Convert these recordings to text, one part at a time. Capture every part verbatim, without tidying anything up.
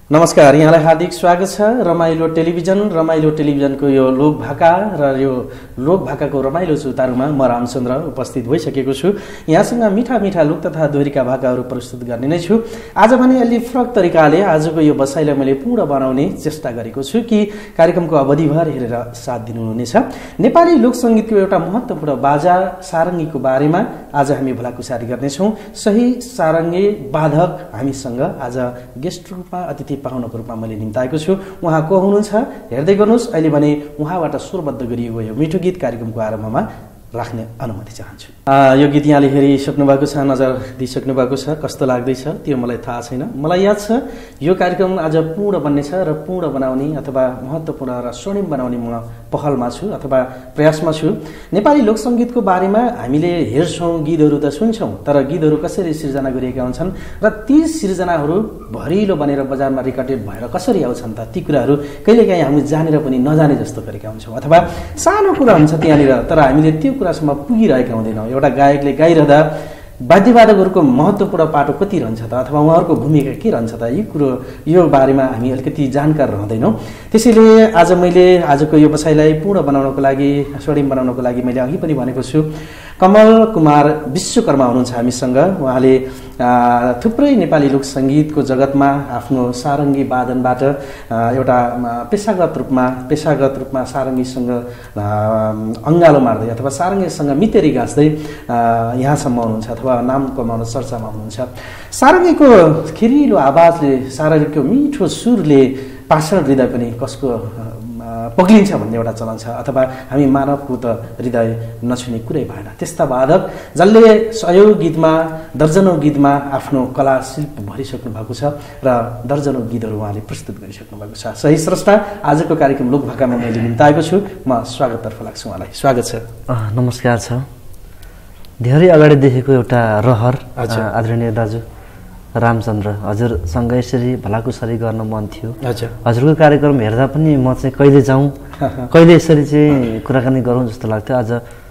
नमस्कार, यहाँलाई हार्दिक स्वागत छ रमाइलो टेलिभिजन रमाइलो टेलिभिजनको यो लोक भाका र यो लोक भाकाको रमाइलो चौतारोमा म रामचन्द्र उपस्थित भइसकेको छु। यहाँसँग मिठा मिठा लोक तथा दोहोरीका भाकाहरू प्रस्तुत गर्ने नै छु। आज भने अलि फरक तरिकाले आजको यो बसाइलाई मैले पूर्ण बनाउने चेष्टा गरेको छु कि कार्यक्रमको अवधिभर हेरेर साथ दिनुहुनेछ। नेपाली लोक सङ्गीतको एउटा महत्त्वपूर्ण बाजा सारङ्गीको बारेमा आज हामी भलाकुसारी गर्नेछौँ। सही सारङ्गी वादक हामीसँग आज गेस्ट रूपमा अतिथि पाहुनाको रूपमा मैले निम्ताएको छु। उहाँ को हुनुहुन्छ हेर्दै गर्नुहोस्। अहिले भने उहाँबाट स्वरबद्ध गरिएको यो मिठो गीत कार्यक्रमको आरम्भमा राख्ने अनुमति चाहन्छु। यो गीत यहाँले हेरिसक्नु भएको छ, नजर दिइसक्नु भएको छ, कस्तो लाग्दैछ त्यो मलाई थाहा छैन। मलाई याद छ यो कार्यक्रम आज पूर्ण बन्नेछ र पूर्ण बनाउने अथवा महत्त्वपूर्ण र स्वर्णिम बनाउने म पहलमा छु अथवा प्रयासमा छु। नेपाली लोक सङ्गीतको बारेमा हामीले हेर्छौँ, गीतहरू त सुन्छौँ, तर गीतहरू कसरी सिर्जना गरिएका हुन्छन् र ती सिर्जनाहरू भरिलो बनेर बजारमा रेकर्डेड भएर कसरी आउँछन् त ती कुराहरू कहिलेकाहीँ हामी जानेर पनि नजाने जस्तो गरेका हुन्छौँ अथवा सानो कुरा हुन्छ त्यहाँनिर, तर हामीले त्यो कुरासम्म पुगिरहेका हुँदैनौँ। एउटा गायकले गाइरहँदा वाद्यवादकहरूको महत्त्वपूर्ण पाटो कति रहन्छ त अथवा उहाँहरूको भूमिका के रहन्छ त यो कुरो यो बारेमा हामी अलिकति जानकार रहँदैनौँ। त्यसैले आज मैले आजको यो बसाइलाई पूर्ण बनाउनको लागि स्वर्णिम बनाउनको लागि मैले अघि पनि भनेको छु कमल कुमार विश्वकर्मा हुनुहुन्छ हामीसँग। उहाँले थुप्रै नेपाली लोक सङ्गीतको जगतमा आफ्नो सारङ्गी वादनबाट एउटा पेसागत रूपमा पेसागत रूपमा सारङ्गीसँग अङ्गालो मार्दै अथवा सारङ्गीसँग मितेरी गाँच्दै यहाँसम्म हुनुहुन्छ अथवा नाम कमाउन चर्चामा हुनुहुन्छ। सारङ्गीको खिरिलो आवाजले सारङ्गीको मिठो सुरले पाषाण हृदय पनि कसको पग्लिन्छ भन्ने एउटा चलन छ अथवा हामी मानवको त हृदय नछुने कुरै भएन। त्यस्ता वादक जसले सयौं गीतमा दर्जनौं गीतमा आफ्नो कला शिल्प भरिसक्नु भएको छ र दर्जनौं गीतहरू उहाँले प्रस्तुत गरिसक्नु भएको छ। सही स्रष्टा आजको कार्यक्रम लोक भाकामा मैले निम्ताएको छु। म स्वागततर्फ लाग्छु उहाँलाई। स्वागत छ। नमस्कार छ। धेरै अगाडि देखेको एउटा रहर आदरणीय दाजु रामचन्द्र हजुरसँग यसरी भलाकुसारी गर्न मन थियो। हजुरको कार्यक्रम हेर्दा पनि म चाहिँ कहिले जाउँ कहिले यसरी चाहिँ कुराकानी गरौँ जस्तो लाग्थ्यो। आज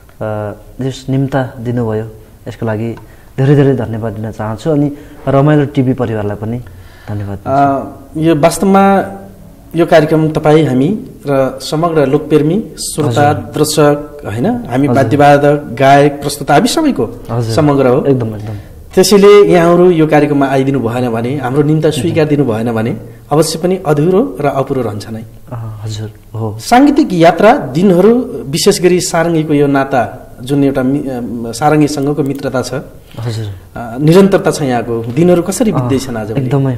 यस निम्ता दिनुभयो, यसको लागि धेरै धेरै धन्यवाद दिन चाहन्छु अनि रमाइलो टिभी परिवारलाई पनि धन्यवाद। यो वास्तवमा यो कार्यक्रम तपाईँ हामी र समग्र लोकप्रेमी श्रोता दर्शक होइन, हामी वाद्यवादक गायक प्रस्तुता हामी सबैको समग्र हो एकदम एकदम। त्यसैले यहाँहरू यो कार्यक्रममा आइदिनु भएन भने, हाम्रो निम्ता स्वीकार दिनु भएन भने अवश्य पनि अधुरो र अपुरो रहन्छ नै। हजुर हो। साङ्गीतिक यात्रा दिनहरू विशेष गरी सारङ्गीको यो नाता जुन एउटा सारङ्गीसँगको मित्रता छ, हजुर निरन्तरता छ यहाँको, दिनहरू कसरी बित्दैछन् आज? एकदमै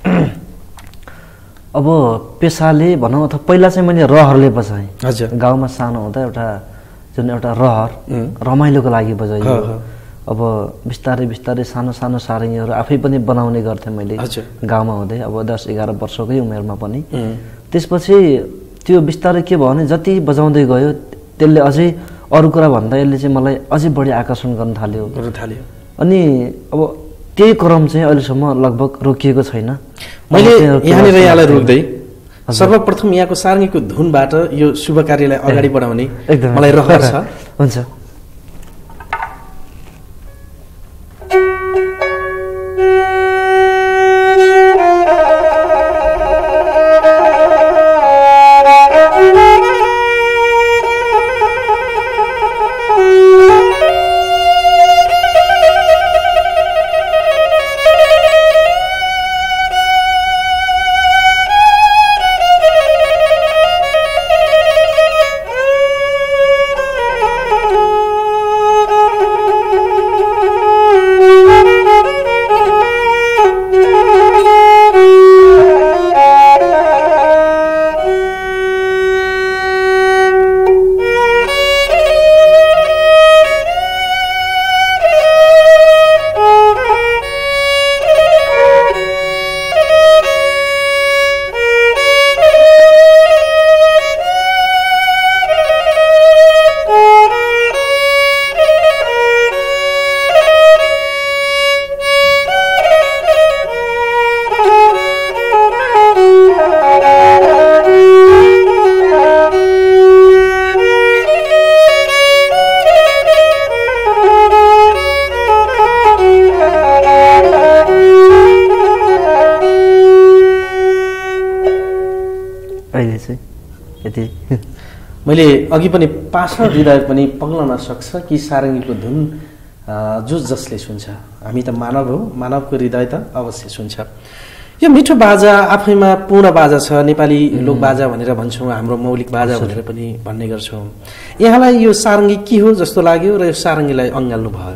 अब पेसाले भनौँ अथवा पहिला चाहिँ मैले रहरले बजाएँ। हजुर गाउँमा सानो हुँदा एउटा जुन एउटा रहर रमाइलोको लागि बजाइयो। अब बिस्तारै बिस्तारै सानो सानो सारङ्गीहरू आफै पनि बनाउने गर्थेँ मैले गाउँमा हुँदै, अब दस एघार वर्षकै उमेरमा पनि। त्यसपछि त्यो बिस्तारै के भयो भने जति बजाउँदै गयो त्यसले अझै अरू कुरा भन्दा यसले चाहिँ मलाई अझै बढी आकर्षण गर्न थाल्यो थाल्यो अनि अब त्यही क्रम चाहिँ अहिलेसम्म लगभग रोकिएको छैन। मैले यहाँनिर यहाँलाई रोक्दै सर्वप्रथम यहाँको सारङ्गीको धुनबाट यो शुभ कार्यलाई अगाडि बढाउने मलाई रहर छ। हुन्छ। अहिले चाहिँ यति। मैले अघि पनि पाषाण हृदय पनि पग्लन सक्छ कि सारङ्गीको धुन जो जसले सुन्छ। हामी त मानव हो, मानवको हृदय त अवश्य सुन्छ। यो मिठो बाजा आफैमा पूर्ण बाजा छ, नेपाली लोक बाजा भनेर भन्छौँ, हाम्रो मौलिक बाजा भनेर पनि भन्ने गर्छौँ। यहाँलाई यो सारङ्गी के हो जस्तो लाग्यो र यो सारङ्गीलाई अँगाल्नु भयो?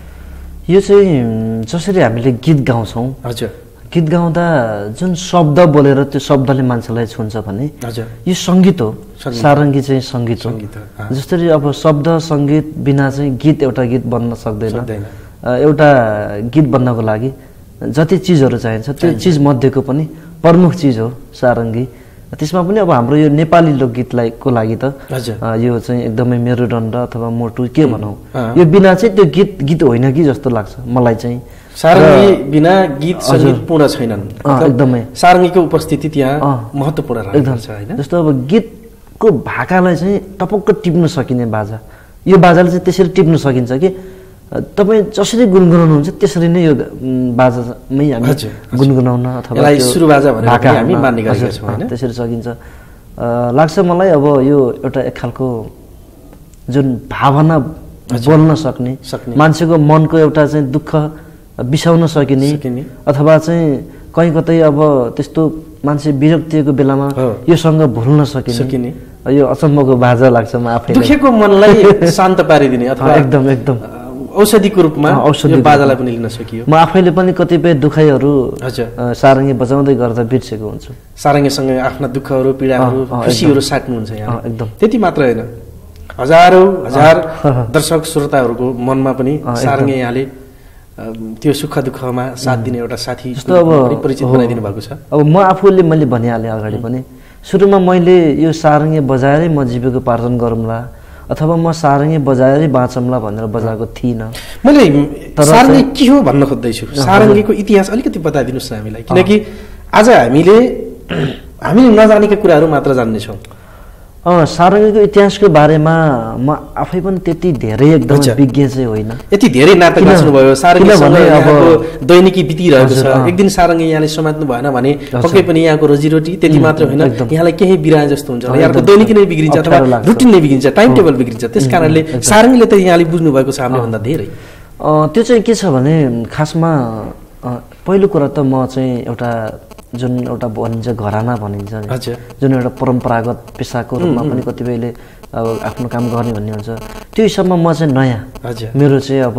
यो चाहिँ जसरी हामीले गीत गाउँछौँ, हजुर, गीत गाउँदा जुन शब्द बोलेर त्यो शब्दले मान्छेलाई छुन्छ भने हजुर यो सङ्गीत हो। सारङ्गी चाहिँ सङ्गीत हो। जसरी अब शब्द सङ्गीत बिना चाहिँ गीत एउटा गीत बन्न सक्दैन। एउटा गीत बन्नको लागि जति चिजहरू चाहिन्छ त्यो चिज मध्येको पनि प्रमुख चिज हो सारङ्गी। त्यसमा पनि अब हाम्रो यो नेपाली लोकगीतलाई को लागि त यो चाहिँ एकदमै मेरुदण्ड अथवा मोटु के भनौँ, यो बिना चाहिँ त्यो गीत गीत होइन कि जस्तो लाग्छ मलाई चाहिँ। सारङ्गी बिना गीत सङ्गीत पूर्ण छैनन्। एकदमै सारङ्गीको उपस्थिति त्यहाँ महत्त्वपूर्ण रहेको छ हैन। जस्तो अब गीतको भाकालाई चाहिँ टपक्क टिप्न सकिने बाजा, यो बाजाले चाहिँ त्यसरी टिप्न सकिन्छ कि तपाईँ जसरी गुनगुनाउनुहुन्छ त्यसरी नै यो बाजामै हामी गुनगुनाउन अथवा सुरु बाजा भनेर हामी मान्ने गरेका छौँ हैन। त्यसरी सकिन्छ लाग्छ मलाई। अब यो एउटा एक खालको जुन भावना बोल्न सक्ने, मान्छेको मनको एउटा चाहिँ दुःख बिसाउन सकिने अथवा चाहिँ कहीँ कतै अब त्यस्तो मान्छे विरक्तिको बेलामा योसँग भुल्न सकिने यो अचम्मको बाजा लाग्छ। म आफै दुखेको मनलाई शान्त पारिदिने अथवा एकदम एकदम औषधिको रूपमा औषधि बाजालाई पनि लिन सकियो। म आफैले पनि कतिपय दुखाइहरू सारङ्गी बजाउँदै गर्दा बिर्सेको हुन्छु। सारङ्गीसँग आफ्ना दुःखहरू पीडाहरू खुसीहरू साट्नुहुन्छ यहाँ। एकदम त्यति मात्र होइन, हजारौँ हजार दर्शक श्रोताहरूको मनमा पनि सारङ्गी यहाँले त्यो सुख दुःखमा साथ दिने एउटा साथी जस्तो अब परिचित बनाइदिनु भएको छ। अब म आफूले मैले भनिहालेँ अगाडि पनि, सुरुमा मैले यो सारङ्गी बजाएरै म जीविकोपार्जन गरौँला अथवा म सारङ्गी बजाएरै बाँचौँला भनेर बजाएको थिइनँ। मैले सारङ्गी के हो भन्न खोज्दैछु। सारङ्गीको इतिहास अलिकति बताइदिनुहोस् न हामीलाई, किनकि आज हामीले हामीले नजानेका कुराहरू मात्र जान्नेछौँ। अँ सारङ्गीको इतिहासको बारेमा म आफै पनि त्यति धेरै एकदम विज्ञ चाहिँ होइन। यति धेरै नाटक गाच्नुभयो, सारङ्गीसँग अब दैनिकी बितिरहेको छ। एक दिन सारङ्गी यहाँले समात्नु भएन भने पक्कै पनि यहाँको रोजीरोटी त्यति मात्र होइन, यहाँलाई केही बिराए जस्तो हुन्छ, यहाँको दैनिकी नै बिग्रिन्छ अथवा रुटिन नै बिग्रिन्छ, टाइम टेबल बिग्रिन्छ। त्यस कारणले सारङ्गीले त यहाँले बुझ्नु भएको छ हामीले भन्दा धेरै। त्यो चाहिँ के छ भने खासमा पहिलो कुरा त म चाहिँ एउटा जुन एउटा भनिन्छ घराना भनिन्छ नि, जुन एउटा परम्परागत पेसाको रूपमा पनि कतिपयले अब आफ्नो काम गर्ने भन्ने हुन्छ, त्यो हिसाबमा म चाहिँ नयाँ। मेरो चाहिँ अब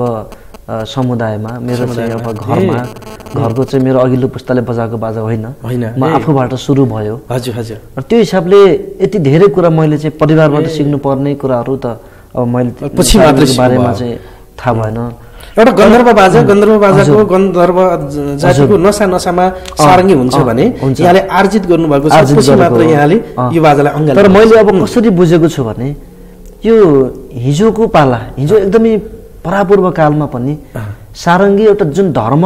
समुदायमा मेरो चाहिँ अब घरमा घरको चाहिँ मेरो अघिल्लो पुस्ताले बजाएको बाजा होइन, म आफूबाट सुरु भयो। हजुर हजुर। त्यो हिसाबले यति धेरै कुरा मैले चाहिँ परिवारबाट सिक्नु पर्ने कुराहरू त अब मैले पछि मात्र बारेमा चाहिँ थाहा भएन। एउटा गन्धर्व बाजा, गन्धर्व बाजाको गन्धर्व जातिको नसा नसामा सारङ्गी हुन्छ भने यहाँले आर्जित गर्नुभएको छ, पछि मात्र यहाँले यो बाजालाई अङ्गाल्नु। तर मैले अब कसरी बुझेको छु भने यो हिजोको पाला, हिजो एकदमै परापूर्व कालमा पनि सारङ्गी एउटा जुन धर्म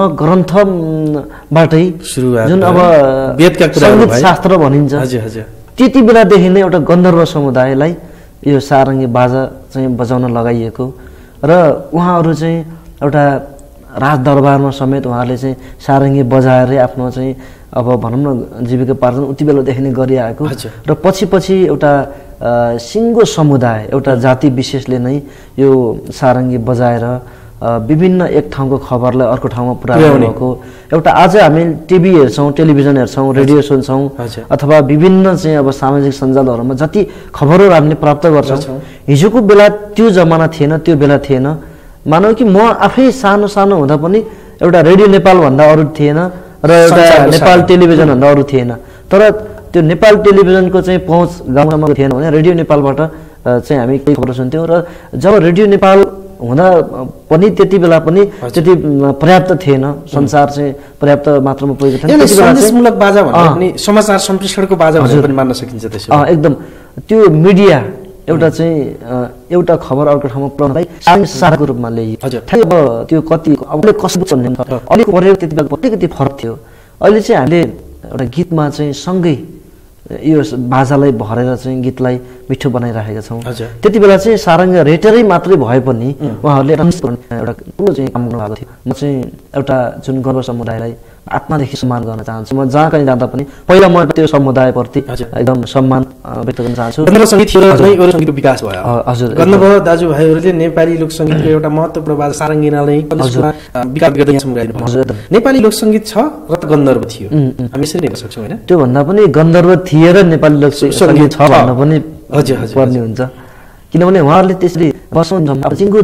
ग्रन्थबाटै जुन अब वेदका सङ्गीत शास्त्र भनिन्छ, त्यति बेलादेखि नै एउटा गन्धर्व समुदायलाई यो सारङ्गी बाजा चाहिँ बजाउन लगाइएको र उहाँहरू चाहिँ एउटा राजदरबारमा समेत उहाँहरूले चाहिँ सारङ्गी बजाएर आफ्नो चाहिँ अब भनौँ न जीविकोपार्जन उति बेलादेखि नै गरिआएको र पछि पछि एउटा सिङ्गो समुदाय एउटा जाति विशेषले नै यो सारङ्गी बजाएर विभिन्न एक ठाउँको खबरलाई अर्को ठाउँमा पुर्याउनु भएको एउटा आज हामी टिभी हेर्छौँ, टेलिभिजन हेर्छौँ, रेडियो सुन्छौँ अथवा विभिन्न चाहिँ अब सामाजिक सञ्जालहरूमा जति खबरहरू हामीले प्राप्त गर्छौँ, हिजोको बेला त्यो जमाना थिएन, त्यो बेला थिएन। मानौ कि म आफै सानो सानो हुँदा पनि एउटा रेडियो नेपाल भन्दा अरू थिएन र एउटा नेपाल टेलिभिजन भन्दा अरू थिएन। तर त्यो नेपाल टेलिभिजनको चाहिँ पहुँच गाउँमा थिएन भने रेडियो नेपालबाट चाहिँ हामी केही खबर सुन्थ्यौँ र जब रेडियो नेपाल हुँदा पनि त्यति बेला पनि त्यति पर्याप्त थिएन, संसार चाहिँ पर्याप्त मात्रामा पुगेको थिएन। सन्देशमूलक बाजा भन्दा पनि समाचार सम्प्रेषणको बाजा भनेर पनि मान्न सकिन्छ त्यसो। एकदम त्यो मिडिया एउटा चाहिँ एउटा खबर अर्को ठाउँमा पुर्याउनलाई सारको रूपमा ल्याइयो। अब त्यो कति अबले कसो चल्ने अलिक परेको त्यति बेला कति कति फरक थियो। अहिले चाहिँ हामीले एउटा गीतमा चाहिँ सँगै यो बाजालाई भरेर चाहिँ गीतलाई मिठो बनाइराखेका छौँ। त्यति बेला चाहिँ सारङ्गी रेटरै मात्रै भए पनि उहाँहरूले एउटा ठुलो चाहिँ काम गर्नुभएको थियो। म चाहिँ एउटा जुन गर्व समुदायलाई आत्मादेखि सम्मान गर्न चाहन्छु। म जहाँ कहीँ जाँदा पनि पहिला म त्यो समुदायप्रति एकदम सम्मान व्यक्त गर्न चाहन्छु। गन्धर्व सङ्गीत थियो र अरू सङ्गीतको विकास भयो। हजुर, गन्धर्व दाजुभाइहरूले नेपाली लोकसङ्गीतको एउटा महत्त्वपूर्ण बाजा सारङ्गीनालाई विकास गर्दै यहाँसम्म गएको। हजुर, नेपाली लोकसङ्गीत छ र त गन्धर्व थियो, हामी यसरी हेर्न सक्छौँ होइन? त्यो भन्दा पनि गन्धर्व थिए र नेपाली लोकसङ्गीत छ भन्न पनि हजुर हजुर पर्ने हुन्छ, किनभने उहाँहरूले त्यसरी वर्षौँ सिङ्गो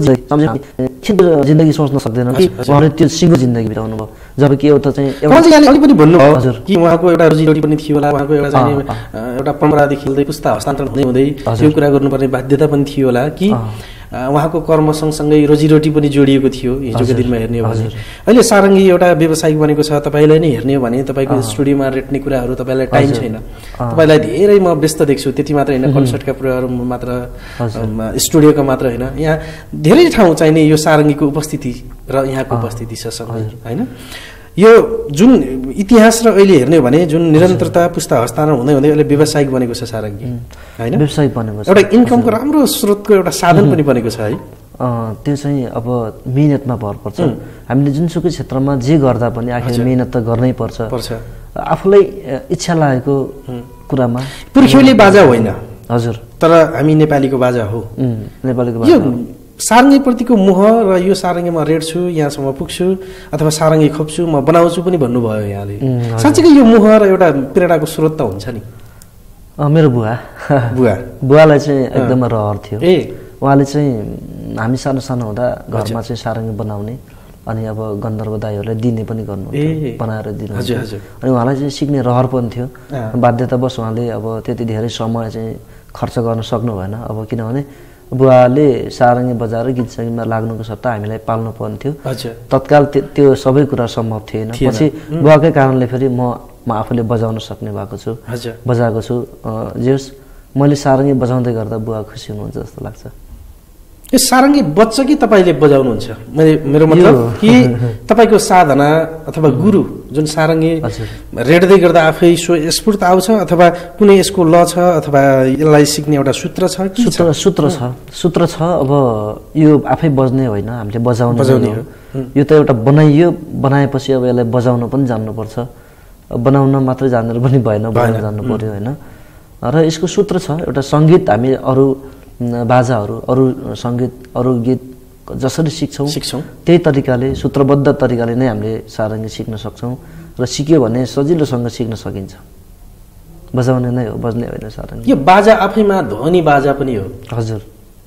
जिन्दगी सोच्न सक्दैन कि उहाँले त्यो सिङ्गो जिन्दगी बिताउनु भयो। जबकि एउटा चाहिँ अलिक पनि भन्नुभयो हजुर कि उहाँको एउटा रोजीरोटी पनि थियो होला, उहाँको एउटा चाहिँ एउटा परम्परादेखि खेल्दै पुस्ता हस्तान्तरण हुँदै हुँदै त्यो कुरा गर्नुपर्ने बाध्यता पनि थियो होला कि उहाँको कर्म सँगसँगै रोजीरोटी पनि जोडिएको थियो हिजोको दिनमा हेर्ने हो भने। अहिले सारङ्गी एउटा व्यावसायिक बनेको छ, तपाईँलाई नै हेर्ने हो भने तपाईँको स्टुडियोमा रेट्ने कुराहरू तपाईँलाई टाइम छैन, तपाईँलाई धेरै म व्यस्त देख्छु। त्यति मात्र होइन, कन्सर्टका कुराहरू मात्र स्टुडियोका मात्र होइन, यहाँ धेरै ठाउँ चाहिने यो सारङ्गीको उपस्थिति र यहाँको उपस्थिति छ सँगै होइन। यो जुन इतिहास र अहिले हेर्ने हो भने जुन निरन्तरता पुस्ता हस्तान्तरण हुँदै हुँदै अहिले व्यावसायिक बनेको छ सारङ्गी होइन, व्यावसायिक बनेको छ, एउटा इन्कमको राम्रो स्रोतको एउटा साधन पनि बनेको छ है। त्यो चाहिँ अब मिहिनेतमा भर पर्छ। हामीले जुनसुकै क्षेत्रमा जे गर्दा पनि आखिर मिहिनेत त गर्नै पर्छ पर्छ आफूलाई इच्छा लागेको कुरामा। पुर्ख्यौली बाजा होइन हजुर, तर हामी नेपालीको बाजा हो। नेपालीको बाजा सारङ्गीप्रतिको मोह र यो सारङ्गी म रेड्छु, यहाँसम्म पुग्छु अथवा सारङ्गी खोप्छु, म बनाउँछु पनि भन्नुभयो यहाँले। साँच्चीकै यो मोह र एउटा प्रेरणाको स्रोत त हुन्छ नि? मेरो बुवा बुवा बुवालाई चाहिँ एकदम रहर थियो। ए उहाँले चाहिँ हामी सानो सानो हुँदा घरमा चाहिँ सारङ्गी बनाउने अनि अब गन्धर्व दाईहरूलाई दिने पनि गर्नु बनाएर दिनु। अनि उहाँलाई चाहिँ सिक्ने रहर पनि थियो। बाध्यतावश उहाँले अब त्यति धेरै समय चाहिँ खर्च गर्न सक्नु भएन। अब किनभने बुवाले सारङ्गी बजाएर गीत सङ्गीतमा लाग्नुको सट्टा हामीलाई पाल्नु पर्ने थियो। तत्काल त्यो सबै कुरा सम्भव थिएन। पछि बुवाकै कारणले फेरि म म आफूले बजाउन सक्ने भएको छु, बजाएको छु। जे होस् मैले सारङ्गी बजाउँदै गर्दा बुवा खुसी हुनुहुन्छ जस्तो लाग्छ। यो सारङ्गी बज्छ कि तपाईँले बजाउनुहुन्छ? मैले मेरो मतलब कि तपाईँको साधना अथवा गुरु जुन सारङ्गी रेड्दै गर्दा आफै स्फूर्त आउँछ अथवा कुनै यसको ल छ अथवा यसलाई सिक्ने एउटा सूत्र छ? सूत्र सूत्र छ सूत्र छ अब यो आफै बज्ने होइन, हामीले बजाउनु बजाउने हो। यो त एउटा बनाइयो, बनाएपछि अब यसलाई बजाउन पनि जान्नुपर्छ। बनाउन मात्रै जानेर पनि भएन, बनाउन जान्नु पर्यो होइन। र यसको सूत्र छ एउटा। सङ्गीत हामी अरू बाजाहरू, अरू सङ्गीत, अरू गीत जसरी सिक्छौँ सिक्छौँ त्यही तरिकाले सूत्रबद्ध तरिकाले नै हामीले सारङ्गी सिक्न सक्छौँ र सिक्यो भने सजिलोसँग सिक्न सकिन्छ। बजाउने नै हो, बज्ने होइन सारङ्गी। यो बाजा आफैमा ध्वनि बाजा पनि हो। हजुर,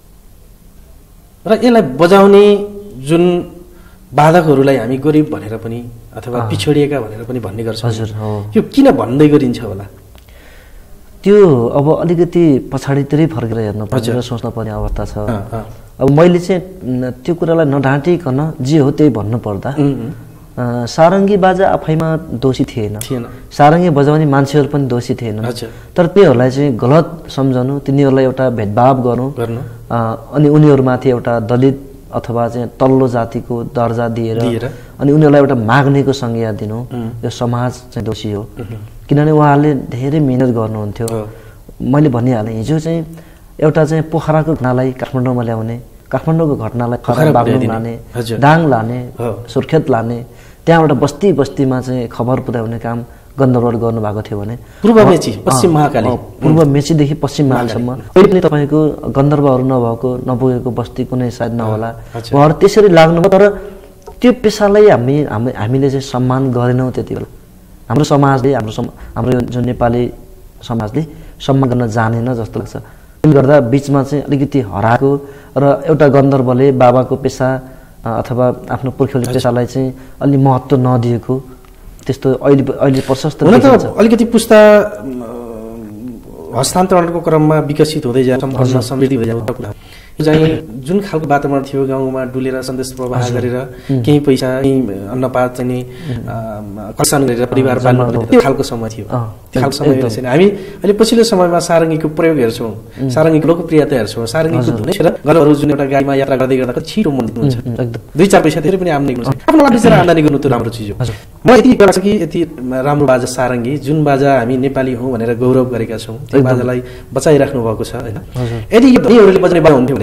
र यसलाई बजाउने जुन बाधकहरूलाई हामी गरिब भनेर पनि अथवा पिछडिएका भनेर पनि भन्ने गर्छौँ। हजुर, यो किन भन्दै गरिन्छ होला? त्यो अब अलिकति पछाडितिरै फर्केर हेर्नु पर्छ र सोच्न पर्ने अवस्था छ। अब मैले चाहिँ त्यो कुरालाई नढाँटिकन जे हो त्यही भन्नु पर्दा सारङ्गी बाजा आफैमा दोषी थिएन, सारङ्गी बजाउने मान्छेहरू पनि दोषी थिएन। तर तिनीहरूलाई चाहिँ गलत सम्झनु, तिनीहरूलाई एउटा भेदभाव गर्नु अनि उनीहरूमाथि एउटा दलित अथवा चाहिँ तल्लो जातिको दर्जा दिएर अनि उनीहरूलाई एउटा माग्नेको संज्ञा दिनु, यो समाज चाहिँ दोषी हो। किनभने उहाँहरूले धेरै मिहिनेत गर्नुहुन्थ्यो। मैले भनिहालेँ हिजो चाहिँ एउटा चाहिँ पोखराको घटनालाई काठमाडौँमा ल्याउने, काठमाडौँको घटनालाई खराब बाग्लुङ लाने, दाङ लाने, सुर्खेत लाने, त्यहाँबाट बस्ती बस्तीमा चाहिँ खबर पुर्याउने काम गन्धर्वले गर्नुभएको थियो भने पूर्व मेची पश्चिम महाकाली, पूर्व मेचीदेखि पश्चिम महाकालीसम्म अहिले पनि तपाईँको गन्धर्वहरू नभएको नपुगेको बस्ती कुनै सायद नहोला। उहाँहरू त्यसरी लाग्नुभयो। तर त्यो पेसालाई हामी हामीले चाहिँ सम्मान गरेनौँ त्यति बेला। हाम्रो समाजले, हाम्रो हाम्रो जुन नेपाली समाजले सम्मान गर्न जानेन जस्तो लाग्छ। त्यसले गर्दा बिचमा चाहिँ अलिकति हराएको र एउटा गन्धर्वले बाबाको पेसा अथवा आफ्नो पुर्ख्यौली पेसालाई चाहिँ अलि महत्त्व नदिएको त्यस्तो अहिले अहिले प्रशस्त हुन त अलिकति पुस्ता हस्तान्तरणको क्रममा विकसित हुँदै जान्छ, समृद्धि हुँदै जान्छ। चाहिँ जुन खालको वातावरण थियो गाउँमा डुलेर सन्देश प्रवाह गरेर केही पैसा अन्नपात चाहिँ कसान गरेर परिवार पाल्नु त्यो खालको समय थियो। त्यो खालको समय रहेछ। हामी अहिले पछिल्लो समयमा सारङ्गीको प्रयोग हेर्छौँ, सारङ्गीको लोकप्रियता हेर्छौँ, सारङ्गीको धुन गरहरू जुन एउटा गाडीमा यात्रा गर्दै गर्दा छिटो मन हुन्छ, दुई चार पैसा धेरै पनि आम्दानी गर्नु छ। आफ्नो लागि आम्दानी गर्नु त राम्रो चिज हो। म यति लाग्छ कि यति राम्रो बाजा सारङ्गी जुन बाजा हामी नेपाली हौँ भनेर गौरव गरेका छौँ, त्यो बाजालाई बचाइराख्नु भएको छ होइन। यदि यो धनीहरूले बजाउने बाजा हुन्थ्यो भने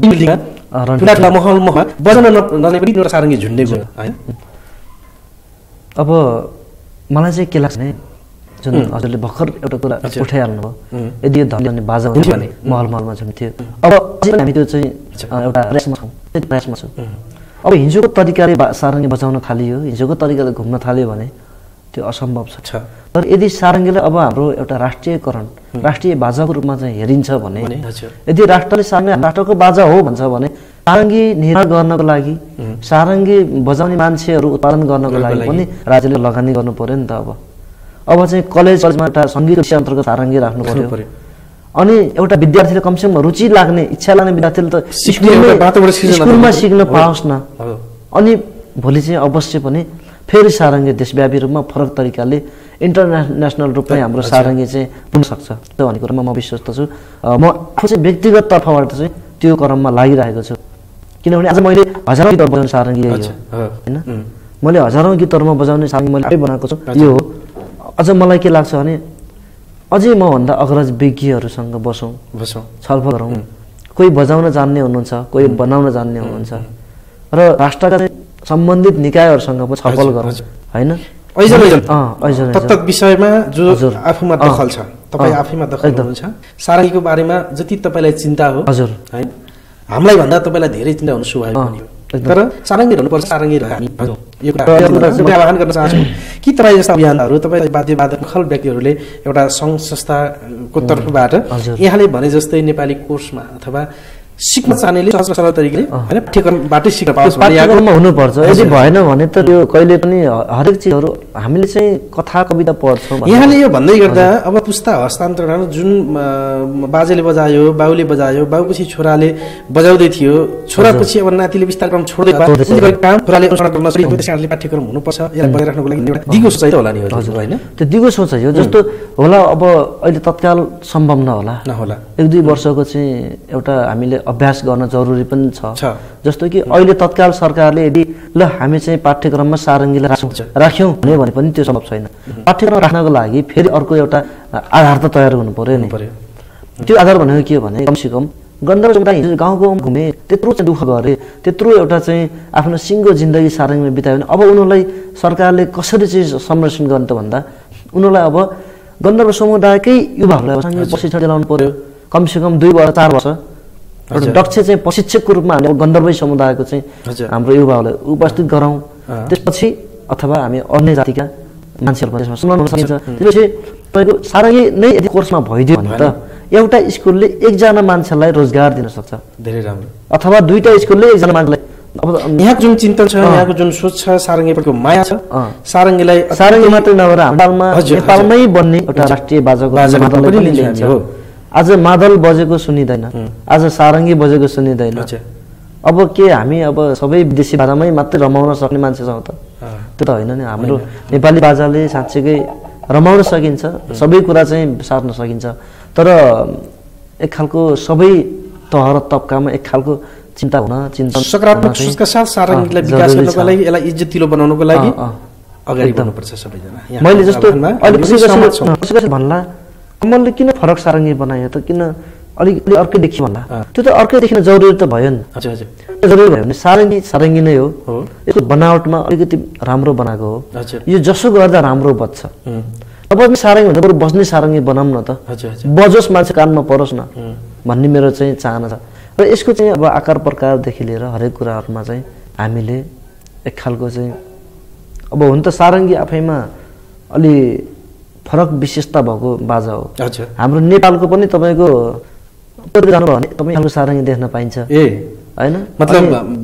ठुला महलमा बजाउन नजाने पनि एउटा सारङ्गी झुन्डे गयो होइन। अब मलाई चाहिँ के लाग्छ भने जुन हजुरले भर्खर एउटा कुरा उठाइहाल्नु भयो यदि यो धनी अनि बाजा हुन्थ्यो भने महल महलमा झुम्थ्यो अब हामी त्यो चाहिँ एउटा रेसमा छौँ रेसमा छौँ अब हिजोको तरिकाले सारङ्गी बजाउन थालियो हिजोको तरिकाले घुम्न थाल्यो भने त्यो असम्भव छ तर यदि सारङ्गीलाई अब हाम्रो एउटा राष्ट्रियकरण राष्ट्रिय बाजाको रूपमा चाहिँ हेरिन्छ भने यदि राष्ट्रले सारङ्गी राष्ट्रको बाजा हो भन्छ भने सारङ्गी निर्माण गर्नको लागि सारङ्गी बजाउने मान्छेहरू उत्पादन गर्नको लागि पनि राज्यले लगानी गर्नु पर्यो नि त अब अब चाहिँ कलेजमा एउटा सङ्गीत विषय अन्तर्गत सारङ्गी राख्नु पर्यो अनि एउटा विद्यार्थीले कमसेकम रुचि लाग्ने इच्छा लाग्ने विद्यार्थीले त स्कुलमा सिक्न पाओस् न अनि भोलि चाहिँ अवश्य पनि फेरि सारङ्गी देशव्यापी रूपमा फरक तरिकाले इन्टरनेसनल रूपमै हाम्रो सारङ्गी चाहिँ पुग्न सक्छ भन्ने कुरामा म विश्वस्त छु म आफू चाहिँ व्यक्तिगत तर्फबाट चाहिँ त्यो क्रममा लागिरहेको छु किनभने आज मैले हजारौँ गीतहरू बजाउने सारङ्गी यही हो होइन मैले हजारौँ गीतहरूमा बजाउने सारङ्गी मैले आफै बनाएको छु यो हो अझ मलाई के लाग्छ भने अझै मभन्दा अग्रज विज्ञहरूसँग बसौँ बसौँ छलफल गरौँ कोही बजाउन जान्ने हुनुहुन्छ कोही बनाउन जान्ने हुनुहुन्छ र राष्ट्रका सम्बन्धित निकायहरूसँग पनि छलफल गरौँ होइन तत्त विषयमा जो आफूमा दखल छ तपाईँ आफैमा दखल हुनुहुन्छ सारङ्गीको बारेमा जति तपाईँलाई चिन्ता हो हजुर होइन हामीलाई भन्दा तपाईँलाई धेरै चिन्ता हुनु स्वाभाविक पनि हो तर सारङ्गी रहनुपर्छ सारङ्गी हामी यो कुरा आह्वान गर्न चाहन्छु कि तपाईँ जस्ता अभियानहरू तपाईँ वाद्यवादक खल व्यक्तिहरूले एउटा सङ्घ संस्थाको तर्फबाट यहाँले भने जस्तै नेपाली कोर्समा अथवा सिक्न चाहनेले सहज सरल तरिकाले होइन पाठ्यक्रमबाटै सिक्न पाओस् पाठ्यक्रममा हुनुपर्छ यदि भएन भने त त्यो कहिले पनि हरेक चिजहरू हामीले चाहिँ कथा कविता पढ्छौँ यहाँले यो भन्दै गर्दा अब पुस्ता हस्तान्तरण जुन बाजेले बजायो बाउले बजायो बाउपछि छोराले बजाउँदै थियो छोरापछि अब नातिले विस्तार क्रम छोड्दै काम छोराले अनुसरण गर्न सक्ने त्यसकारणले पाठ्यक्रम हुनुपर्छ यसलाई बनाइराख्नको लागि एउटा दिगो सोचाइ त होला नि हजुर होइन त्यो दिगो सोचाइ हो जस्तो होला अब अहिले तत्काल सम्भव नहोला नहोला एक दुई वर्षको चाहिँ एउटा हामीले अभ्यास गर्न जरुरी पनि छ जस्तो कि अहिले तत्काल सरकारले यदि ल हामी चाहिँ पाठ्यक्रममा सारङ्गीलाई राख्यौँ भने भने पनि त्यो सम्भव छैन पाठ्यक्रम राख्नको लागि फेरि अर्को एउटा आधार त तयार हुनु पर्यो नि त्यो आधार भनेको के हो भने कमसेकम गन्धर्व समुदाय हिजो गाउँ गाउँ घुमे त्यत्रो चाहिँ दुःख गरे त्यत्रो एउटा चाहिँ आफ्नो सिङ्गो जिन्दगी सारङ्गीमा बितायो भने अब उनीहरूलाई सरकारले कसरी चाहिँ संरक्षण गर्ने त भन्दा उनीहरूलाई अब गन्धर्व समुदायकै युवाहरूलाई साङ्गीतिक प्रशिक्षण दिलाउनु पर्यो कमसेकम दुई वर्ष चार वर्ष एउटा दक्ष चाहिँ प्रशिक्षकको रूपमा हामी गन्धर्वै समुदायको चाहिँ हाम्रो युवाहरूलाई उपस्थित गरौँ त्यसपछि अथवा हामी अन्य जातिका मान्छेहरू पनि त्यसमा सुनाउन सकिन्छ त्यसपछि तपाईँको सारङ्गी नै यदि कोर्समा भइदियो भने त एउटा स्कुलले एकजना मान्छेलाई रोजगार दिन सक्छ धेरै राम्रो अथवा दुईटा स्कुलले एकजना मान्छेलाई अब यहाँको जुन चिन्तन छ यहाँको जुन सोच छ सारङ्गीप्रतिको माया छ सारङ्गीलाई सारङ्गी मात्रै नभएर नेपालमा नेपालमै बन्ने एउटा राष्ट्रिय बाजाको हो आज मादल बजेको सुनिँदैन आज सारङ्गी बजेको सुनिँदैन अब के हामी अब सबै विदेशी बाजामै मात्रै रमाउन सक्ने मान्छे छौँ त त्यो त होइन नि हाम्रो नेपाली बाजाले साँच्चैकै रमाउन सकिन्छ सबै कुरा चाहिँ सार्न सकिन्छ तर एक खालको सबै तह र तबकामा एक खालको चिन्ता हुन चिन्ता सकारात्मक सोचका साथ सारङ्गीलाई विकास गर्नको लागि यसलाई इज्जतिलो बनाउनको लागि अगाडि बढ्नुपर्छ सबैजना मैले जस्तो अहिले भन्ला कमलले किन फरक सारङ्गी बनायो त किन अलिकति अर्कै देखि भन्ला त्यो त अर्कै देखिन जरुरी त भयो नि हजुर हजुर जरुरी भयो भने सारङ्गी सारङ्गी नै हो यसको बनावटमा अलिकति राम्रो बनाएको हो यो जसो गर्दा राम्रो बज्छ अब सारङ्गी भन्दा बरु बज्ने सारङ्गी बनाऊँ न त बजोस् मान्छे कानमा परोस् न भन्ने मेरो चाहिँ चाहना छ र यसको चाहिँ अब आकार प्रकारदेखि लिएर हरेक कुराहरूमा चाहिँ हामीले एक खालको चाहिँ अब हुन त सारङ्गी आफैमा अलि फरक विशेषता भएको बाजा हो हाम्रो नेपालको पनि तपाईँको जानुभयो भने तपाईँ खालको सारङ्गी देख्न पाइन्छ ए होइन मतलब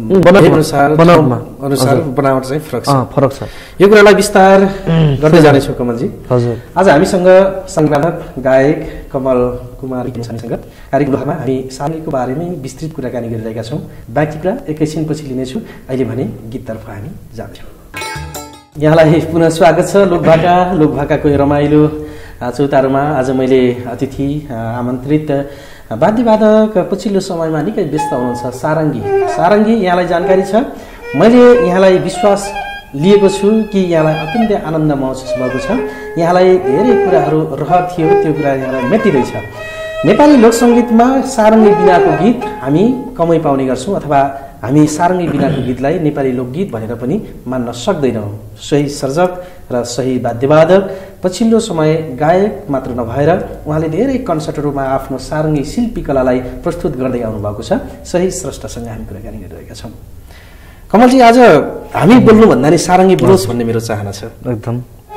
बनावटमा अनुसार बनावट चाहिँ फरक छ फरक छ यो कुरालाई विस्तार गर्दै जानेछौँ कमलजी हजुर आज हामीसँग संवादक गायक कमल कुमार सँग कार्यक्रममा हामी सारङ्गीको बारेमै विस्तृत कुराकानी गरिरहेका छौँ बाँकी कुरा एकैछिनपछि लिनेछु अहिले भने गीततर्फ हामी जान्छौँ यहाँलाई पुनः स्वागत छ लोकभाका लोकभाकाको रमाइलो चौतारोमा आज मैले अतिथि आमन्त्रित वाद्यवादक पछिल्लो समयमा निकै व्यस्त हुनुहुन्छ सारङ्गी सारङ्गी यहाँलाई जानकारी छ मैले यहाँलाई विश्वास लिएको छु कि यहाँलाई अत्यन्तै आनन्द महसुस भएको छ यहाँलाई धेरै कुराहरू रहर थियो त्यो कुरा यहाँलाई मेटिँदैछ नेपाली लोकसङ्गीतमा सारङ्गी बिनाको गीत हामी कमै पाउने गर्छौँ अथवा हामी सारङ्गी बिनाको गीतलाई नेपाली लोकगीत भनेर पनि मान्न सक्दैनौँ। सही सर्जक र सही वाद्यवादक, पछिल्लो समय गायक मात्र नभएर उहाँले धेरै कन्सर्टहरूमा आफ्नो सारङ्गी शिल्पी कलालाई प्रस्तुत गर्दै आउनुभएको छ। सही स्रष्टासँग हामी कुराकानी गरिरहेका छौँ। कमलजी, आज हामी बोल्नुभन्दा नि सारङ्गी बोलोस् भन्ने मेरो चाहना छ। एकदम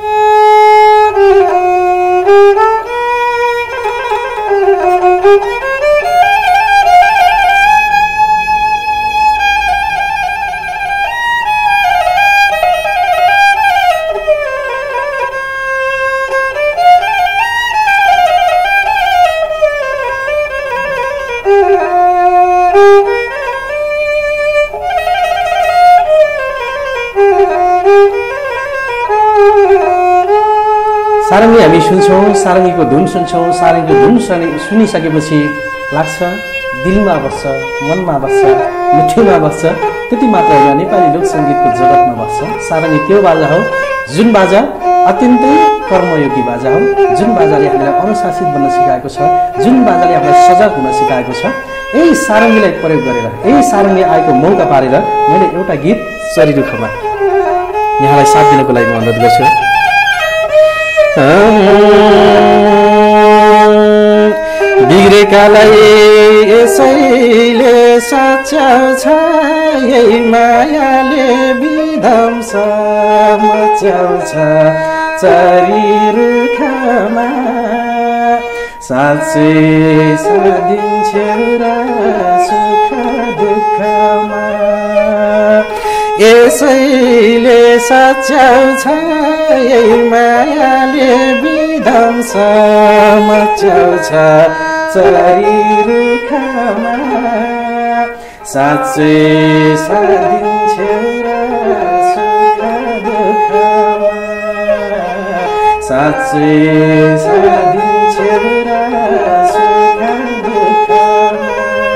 सारङ्गी हामी सुन्छौँ, सारङ्गीको धुन सुन्छौँ। सारङ्गीको धुन सुनिसकेपछि लाग्छ दिलमा बस्छ, मनमा बस्छ, मुठीमा बस्छ। त्यति मात्र होइन, नेपाली लोकसङ्गीतको जगतमा बस्छ। सारङ्गी त्यो बाजा हो जुन बाजा अत्यन्तै कर्मयोगी बाजा हो, जुन बाजाले हामीलाई अनुशासित बन्न सिकाएको छ, जुन बाजाले हामीलाई सजग हुन सिकाएको छ। यही सारङ्गीलाई प्रयोग गरेर, यही सारङ्गी आएको मौका पारेर मैले एउटा गीत चरिरुखमा यहाँलाई साथ दिनको लागि म अनुरोध गर्छु। बिग्रेकालाई यसैले सच्याउँछ, यही मायाले विध्वंस मच्याउँछ। चरिरुखमा साँच्चै सादिन्छौ र सुख दुःखमा, यसैले सच्याउँछ, यही मायाले विध्वंस मच्याउँछ। चरिरुखमा साँच्चै सादिन्छौ र सुख दुःखमा, साँच्चै सादिन्छौ र सुख दुःखमा।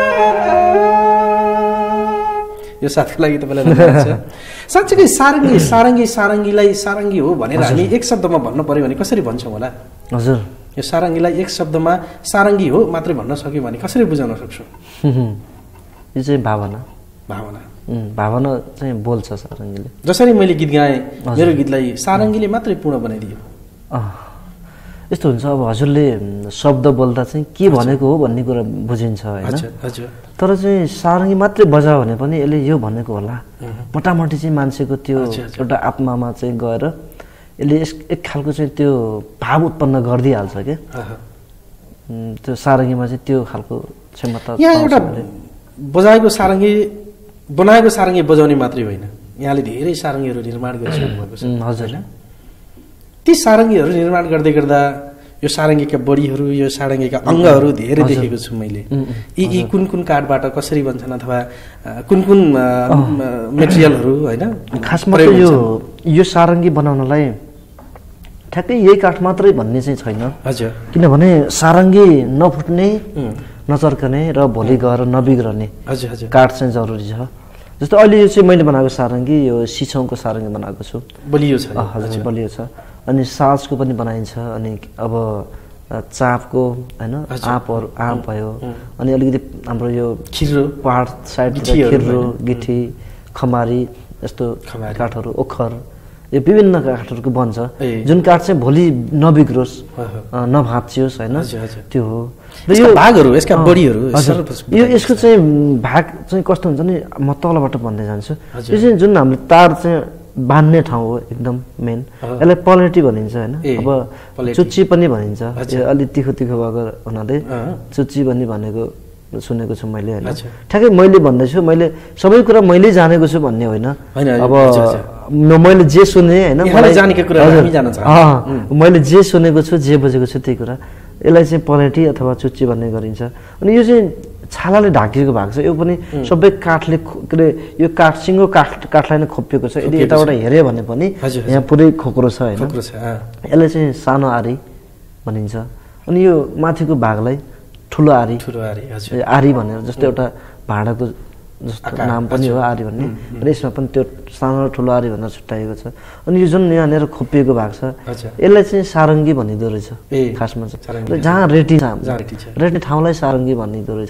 यो साथीको लागि तपाईँलाई लाग्छ साँच्चै सारङ्गी सारङ्गी सारङ्गीलाई सारङ्गी हो भनेर हामी एक शब्दमा भन्नु पर्यो भने कसरी भन्छौँ होला? हजुर, यो सारङ्गीलाई एक शब्दमा सारङ्गी हो मात्रै भन्न सक्यो भने कसरी बुझाउन सक्छौँ? यो चाहिँ भावना भावना भावना चाहिँ बोल्छ सारङ्गीले। जसरी मैले गीत गाएँ, मेरो गीतलाई सारङ्गीले मात्रै पूर्ण बनाइदियो। यस्तो हुन्छ, अब हजुरले शब्द बोल्दा चाहिँ के भनेको हो भन्ने कुरा बुझिन्छ होइन। तर चाहिँ सारङ्गी मात्रै बजायो भने पनि यसले यो भनेको होला, मोटामोटी चाहिँ मान्छेको त्यो एउटा आत्मामा चाहिँ गएर यसले एक खालको चाहिँ त्यो भाव उत्पन्न गरिदिइहाल्छ क्या। त्यो सारङ्गीमा चाहिँ त्यो खालको क्षमता। यहाँ एउटा बजाएको सारङ्गी बनाएको सारङ्गी बजाउने मात्रै होइन, यहाँले धेरै सारङ्गीहरू निर्माण गरिसक्नु भएको छ। हजुर, ती सारङ्गीहरू निर्माण गर्दै गर्दा यो सारङ्गीका बडीहरू, यो सारङ्गीका अङ्गहरू धेरै देखेको छु मैले। यी यी कुन कुन काठबाट कसरी बन्छन् अथवा कुन कुन मेटेरियलहरू होइन? खासमा यो यो सारङ्गी बनाउनलाई ठ्याक्कै यही काठ मात्रै भन्ने चाहिँ छैन। हजुर, किनभने सारङ्गी नफुट्ने, नचर्कने र भोलि गएर नबिग्रने काठ चाहिँ जरुरी छ। जस्तो अहिले यो चाहिँ मैले बनाएको सारङ्गी यो सिछौँको सारङ्गी बनाएको छु। बलियो छ? हजुर, बलियो छ। अनि साजको पनि बनाइन्छ, अनि अब चापको होइन, आँपहरू आँप भयो, अनि अलिकति हाम्रो यो खिर्रो पहाड साइडतिर खिर्रो, गिठी, खमारी यस्तो काठहरू, ओखर, यो विभिन्न काठहरूको बन्छ जुन काठ चाहिँ भोलि नबिग्रोस्, नभाँचियोस् होइन, त्यो हो। र यो भागहरू, यसका बडीहरू, यो यसको चाहिँ भाग चाहिँ कस्तो हुन्छ नि, म तलबाट भन्दै जान्छु। यो चाहिँ जुन हामीले तार चाहिँ बान्ने ठाउँ हो एकदम मेन, यसलाई पलेटी भनिन्छ होइन। अब चुच्ची पनि भनिन्छ, अलिक तिखो तिखो भएको हुनाले चुच्ची पनि भनेको सुनेको छु मैले होइन। ठ्याक्कै मैले भन्दैछु, मैले सबै कुरा मैले जानेको छु भन्ने होइन। अब मैले जे सुने होइन, मैले जे सुनेको छु, जे बुझेको छु त्यही कुरा, यसलाई चाहिँ पलेटी अथवा चुच्ची भन्ने गरिन्छ। अनि यो चाहिँ छालाले ढाकिएको भएको छ, यो पनि सबै काठले, के अरे यो काठ सिङ्गो काठ काठलाई नै खोपिएको छ। यदि यताबाट हेऱ्यो भने पनि यहाँ पुरै खोक्रो छ होइन। यसलाई चाहिँ सानो आरी भनिन्छ। अनि यो माथिको भागलाई ठुलो आरी, आरी भनेर जस्तो एउटा भाँडाको जस्तो नाम पनि हो आरी भन्ने, र यसमा पनि त्यो सानो र ठुलो आरी भनेर छुट्याएको छ। अनि यो जुन यहाँनिर खोपिएको भाग छ यसलाई चाहिँ सारङ्गी भनिँदो रहेछ खासमा चाहिँ। जहाँ रेटी रेट्ने ठाउँलाई सारङ्गी भनिँदो रहेछ।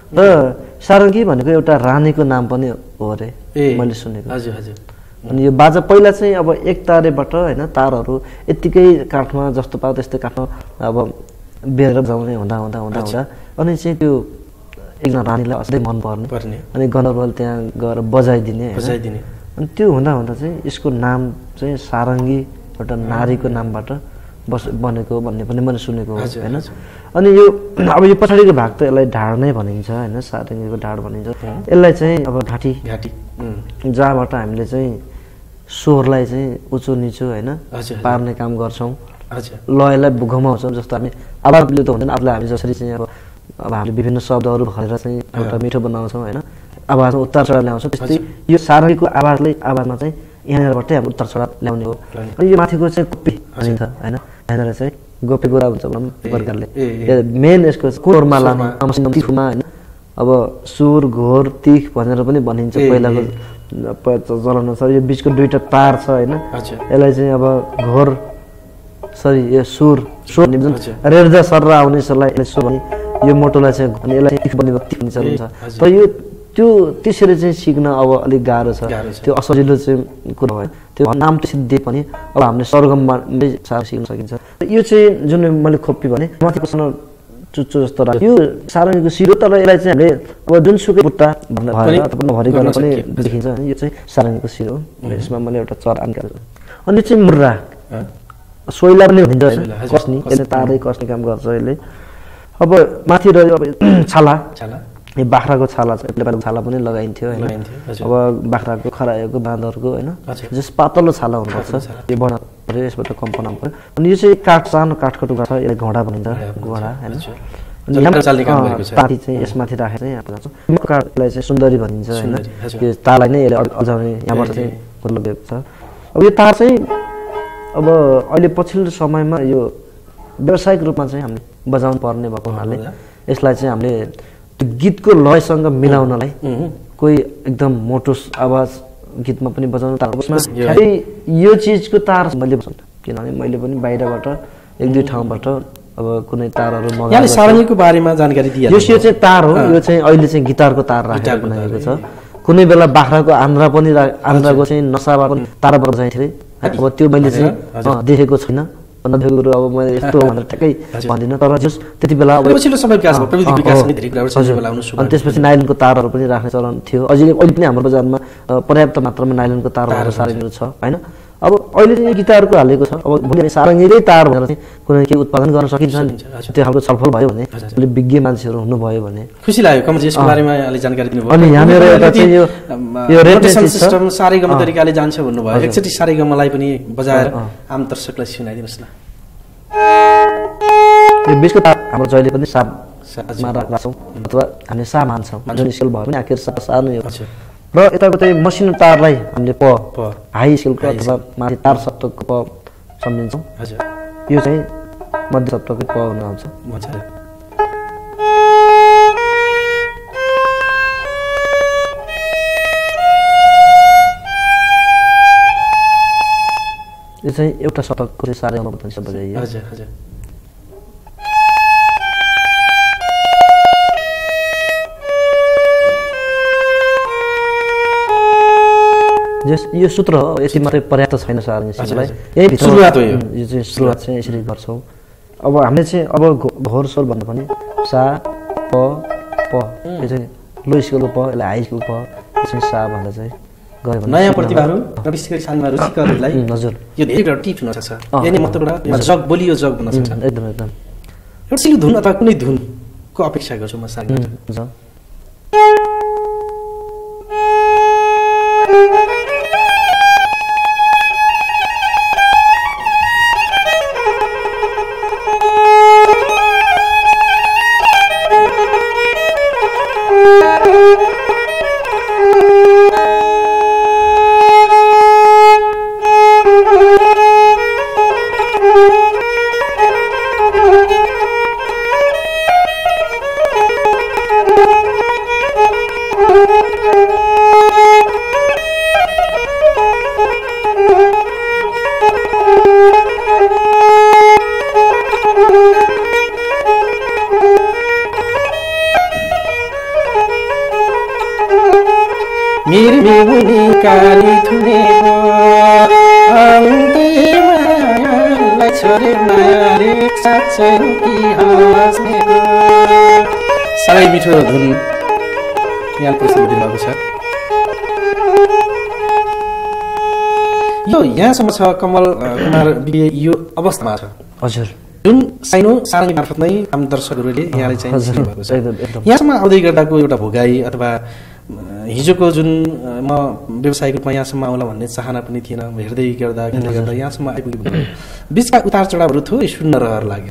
र सारङ्गी भनेको एउटा रानीको नाम पनि हो अरे मैले सुनेको। हजुर हजुर। अनि यो बाजा पहिला चाहिँ अब एक तारेबाट होइन तारहरू यत्तिकै काठमा जस्तो पायो त्यस्तै काठमा अब बेरेर बजाउने हुँदा हुँदा हुँदा हुँदा अनि चाहिँ त्यो एकजना रानीलाई अझै मन पर्ने अनि गणरबल त्यहाँ गएर बजाइदिने बजाइदिने अनि त्यो हुँदा हुँदा चाहिँ यसको नाम चाहिँ सारङ्गी एउटा नारीको नामबाट बस बनेको भन्ने पनि मैले सुनेको हो होइन। अनि यो अब यो पछाडिको भाग त यसलाई ढाड नै भनिन्छ होइन, सारङ्गीको ढाड भनिन्छ। यसलाई चाहिँ अब घाँटी घाँटी जहाँबाट हामीले चाहिँ स्वरलाई चाहिँ उचो निचो होइन पार्ने काम गर्छौँ, लयलाई घुमाउँछौँ। जस्तो हामी आवाजले त हुँदैन, आफूलाई हामी जसरी चाहिँ अब अब हामीले विभिन्न शब्दहरू भरेर चाहिँ एउटा मिठो बनाउँछौँ होइन, आवाजमा उतार चढाव ल्याउँछौँ। त्यस्तै यो सारङ्गीको आवाजलाई आवाजमा चाहिँ यहाँनिरबाटै हामी उतार चढाव ल्याउने हो। अनि यो माथिको चाहिँ गोपी भनिन्छ होइन, यहाँनिर चाहिँ गोपी गोरा हुन्छ भनौँ प्रकारले। मेन यसको कोरमा लामा तिखुमा होइन, अब सुर घोर तिख भनेर पनि भनिन्छ पहिलाको चलन छ। यो बिचको दुईवटा तार छ होइन, यसलाई चाहिँ अब घोर सरी यो सुर स्वर रेर्जा सर आउने यसलाई यसो भने यो मोटोलाई चाहिँ अनि यसलाई तिख बन्ने तिख पनि चलन छ। तर यो त्यो त्यसरी चाहिँ सिक्न अब अलिक गाह्रो छ, त्यो असजिलो चाहिँ कुरा भयो। त्यो नाम त्यसरी दिए पनि अब हामीले सरगममा साह्रो सिक्न सकिन्छ। यो चाहिँ जुन मैले खोपी भने माथिकोसँग चुच्चो जस्तो लाग्यो यो सारङ्गीको सिरो, तर यसलाई चाहिँ हामीले अब जुनसुकै बुट्टा भरि गर्न पनि देखिन्छ। यो चाहिँ सारङ्गीको सिरो हो, यसमा मैले एउटा चरा निकालेको। अनि चाहिँ मुर्रा सोइला पनि भनिन्छ कस्नी, यसले तारै कस्ने काम गर्छ यसले। अब माथि रह्यो अब छाला, यो बाख्राको छाला छ, नेपालको छाला पनि लगाइन्थ्यो होइन। अब बाख्राको खरायोको बाँदरको होइन जस पातलो छाला हुनुपर्छ, यो बना पऱ्यो, यसबाट कम्पन आउनु पऱ्यो। अनि यो चाहिँ काठ सानो काठको टुक्रा छ, यसलाई घोडा भनिन्छ, घोडा होइन। पाती चाहिँ यसमाथि राखेर चाहिँ यहाँ जान्छौँ। काठलाई चाहिँ सुन्दरी भनिन्छ होइन, यो तारलाई नै यसले अल्झाउने यहाँबाट चाहिँ लगेको छ। अब यो तार चाहिँ अब अहिले पछिल्लो समयमा यो व्यावसायिक रूपमा चाहिँ हामीले बजाउनु पर्ने भएको हुनाले यसलाई चाहिँ हामीले त्यो गीतको लयसँग मिलाउनलाई कोही एकदम मोटो आवाज गीतमा पनि बजाउनु तार खालि यो चिजको तार मैले बजाउनु, किनभने मैले पनि बाहिरबाट एक दुई ठाउँबाट अब कुनै तारहरू मगाएको। सारङ्गीको बारेमा जानकारी दिए यो चाहिँ तार हो, यो चाहिँ अहिले चाहिँ गिटारको तार राखेर बनाएको छ। कुनै बेला बाख्राको आन्द्रा पनि आन्द्राको चाहिँ नसाबाट पनि तार बजाइन्थे, अब त्यो मैले चाहिँ देखेको छैन, नदेखेको कुरो अब मैले यस्तो भनेर ठ्याक्कै भन्दिनँ। तर जस त्यति बेला अनि त्यसपछि नाइलनको तारहरू पनि राख्ने चलन थियो। अझै अहिले पनि हाम्रो बजारमा पर्याप्त मात्रामा नाइलनको तारहरू सारङ्गीहरू छ होइन। अब अहिले चाहिँ गिटारको हालेको छ, अब भोलि सारङ्गीकै तार भनेर चाहिँ कुनै केही उत्पादन गर्न सकिन्छ नि, त्यो खालको छलफल भयो भने अलिक विज्ञ मान्छेहरू हुनुभयो भने खुसी लाग्यो। कमल यसको बारेमा अलि जानकारी दिनुभयो। अनि यहाँनिर एउटा चाहिँ यो यो रोटेसन सिस्टम सारेगम तरिकाले जान्छ भन्नुभयो, एकचोटि सारेगमलाई पनि बजाएर आम दर्शकलाई सुनाइदिनुहोस् न। यो बिचको तार हाम्रो जहिले पनि सामा राख्छौँ अथवा हामीले सा मान्छौँ, जुन स्केल भयो भने आखिर सा सानो यो। र यताको चाहिँ मसिनो तारलाई हामीले प हाई स्केलको अथवा माथि तार सप्तकको प सम्झिन्छौँ। यो चाहिँ मध्य सप्तकको प हुन आउँछ। यो चाहिँ एउटा सप्तकको चाहिँ सारेगम बताइन्छ बजाइयो। हजुर हजुर। यो सूत्र हो, यति मात्रै पर्याप्त छैन सारङ्गीलाई, यही भित्र सुरुवात हो। यो चाहिँ सुरुवात चाहिँ यसरी गर्छौँ। अब हामीले चाहिँ अब घोर स्वर भन्दा पनि सा प प यो चाहिँ लो स्केलको प, यसलाई हाई स्केलको प, यो चाहिँ सा भनेर चाहिँ गयो भने नयाँ प्रतिभाहरू र विशेष गरी सानोमा रुचिकरहरूलाई हजुर यो धेरै टिप हुन सक्छ। यही महत्त्वपूर्ण जग बोलियो जग हुन सक्छ। एकदम एकदम एउटा सिलो धुन अथवा कुनै धुनको अपेक्षा गर्छु म सारङ्गी। फुलकारी थुनेको अन्त्यमा छोरे मारे साँच्चै कि हाँस्नेको। साह्रै मिठो धुन यहाँ प्रस्तुत दिनुभएको छ। यो यहाँसम्म छ कमल कुमार बिबी यो अवस्थामा छ हजुर, जुन साइनो सारङ्गी मार्फत नै आम दर्शकहरूले यहाँले चाहिँ भएको छ। यहाँसम्म आउँदै गर्दाको एउटा भोगाई अथवा हिजोको जुन म व्यवसायिक रूपमा यहाँसम्म आउला भन्ने चाहना पनि थिएन, हेर्दै गर्दा हेर्दै गर्दा यहाँसम्म आइपुग्यो। बिचका उतार चढावहरू थोरै सुन्न रहर लाग्यो।